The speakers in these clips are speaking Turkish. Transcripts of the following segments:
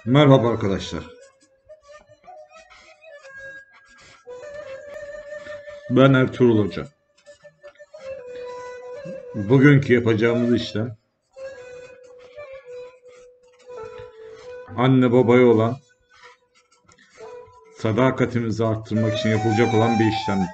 Merhaba arkadaşlar. Ben Ertuğrul Hoca. Bugünkü yapacağımız işlem anne babaya olan sadakatimizi arttırmak için yapılacak olan bir işlemdir.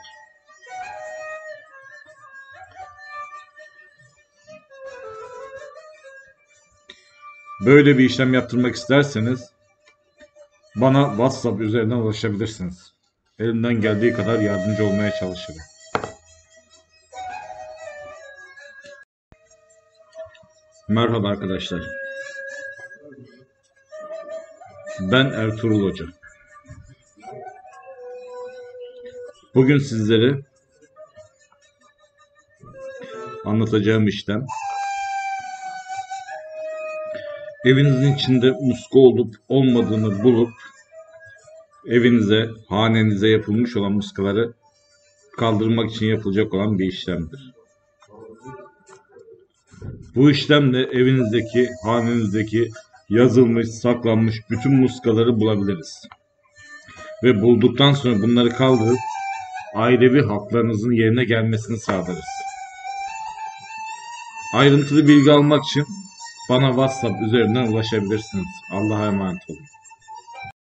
Böyle bir işlem yaptırmak isterseniz bana WhatsApp üzerinden ulaşabilirsiniz. Elimden geldiği kadar yardımcı olmaya çalışırım. Merhaba arkadaşlar. Ben Ertuğrul Hoca. Bugün sizlere anlatacağım işlem evinizin içinde muska olup olmadığını bulup evinize, hanenize yapılmış olan muskaları kaldırmak için yapılacak olan bir işlemdir. Bu işlemle evinizdeki, hanenizdeki yazılmış, saklanmış bütün muskaları bulabiliriz. Ve bulduktan sonra bunları kaldırıp ailevi haklarınızın yerine gelmesini sağlarız. Ayrıntılı bilgi almak için bana WhatsApp üzerinden ulaşabilirsiniz. Allah'a emanet olun.